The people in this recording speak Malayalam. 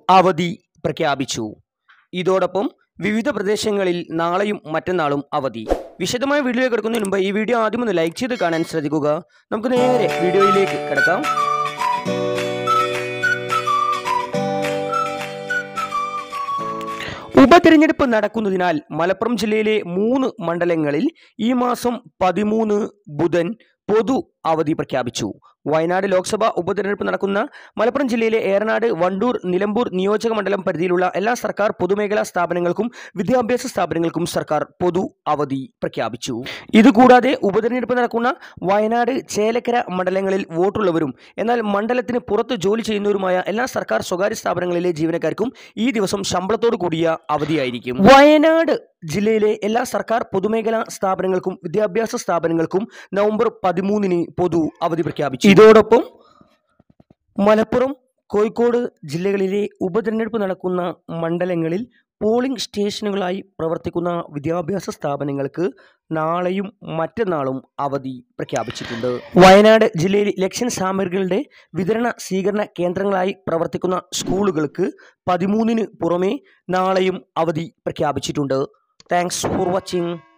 അവധി പ്രഖ്യാപിച്ചു. ഇതോടൊപ്പം വിവിധ പ്രദേശങ്ങളിൽ നാളെയും മറ്റന്നാളും അവധി. വിശദമായ വീഡിയോയിലേക്ക് കിടക്കുന്നതിന് മുമ്പ് ഈ വീഡിയോ ആദ്യം ഒന്ന് ലൈക്ക് ചെയ്ത് കാണാൻ ശ്രദ്ധിക്കുക. നമുക്ക് നേരെ വീഡിയോയിലേക്ക് കിടക്കാം. ഉപതെരഞ്ഞെടുപ്പ് നടക്കുന്നതിനാൽ മലപ്പുറം ജില്ലയിലെ 3 മണ്ഡലങ്ങളിൽ ഈ മാസം 13 ബുധൻ പൊതു അവധി പ്രഖ്യാപിച്ചു. വയനാട് ലോക്സഭാ ഉപതെരഞ്ഞെടുപ്പ് നടക്കുന്ന മലപ്പുറം ജില്ലയിലെ ഏറനാട്, വണ്ടൂർ, നിലമ്പൂർ നിയോജക മണ്ഡലം പരിധിയിലുള്ള എല്ലാ സർക്കാർ പൊതുമേഖലാ സ്ഥാപനങ്ങൾക്കും വിദ്യാഭ്യാസ സ്ഥാപനങ്ങൾക്കും സർക്കാർ പൊതു അവധി പ്രഖ്യാപിച്ചു. ഇതുകൂടാതെ ഉപതെരഞ്ഞെടുപ്പ് നടക്കുന്ന വയനാട്, ചേലക്കര മണ്ഡലങ്ങളിൽ വോട്ടുള്ളവരും എന്നാൽ മണ്ഡലത്തിന് പുറത്ത് ജോലി ചെയ്യുന്നവരുമായ എല്ലാ സർക്കാർ സ്വകാര്യ സ്ഥാപനങ്ങളിലെ ജീവനക്കാർക്കും ഈ ദിവസം ശമ്പളത്തോടു കൂടിയ അവധിയായിരിക്കും. വയനാട് ജില്ലയിലെ എല്ലാ സർക്കാർ പൊതുമേഖലാ സ്ഥാപനങ്ങൾക്കും വിദ്യാഭ്യാസ സ്ഥാപനങ്ങൾക്കും നവംബർ 13 പൊതു അവധി പ്രഖ്യാപിച്ചു. ഇതോടൊപ്പം മലപ്പുറം, കോഴിക്കോട് ജില്ലകളിലെ ഉപതെരഞ്ഞെടുപ്പ് നടക്കുന്ന മണ്ഡലങ്ങളിൽ പോളിംഗ് സ്റ്റേഷനുകളായി പ്രവർത്തിക്കുന്ന വിദ്യാഭ്യാസ സ്ഥാപനങ്ങൾക്ക് നാളെയും മറ്റന്നാളും അവധി പ്രഖ്യാപിച്ചിട്ടുണ്ട്. വയനാട് ജില്ലയിൽ ഇലക്ഷൻ സാമഗ്രികളുടെ വിതരണ സ്വീകരണ കേന്ദ്രങ്ങളായി പ്രവർത്തിക്കുന്ന സ്കൂളുകൾക്ക് 13 പുറമെ നാളെയും അവധി പ്രഖ്യാപിച്ചിട്ടുണ്ട്. Thanks for watching.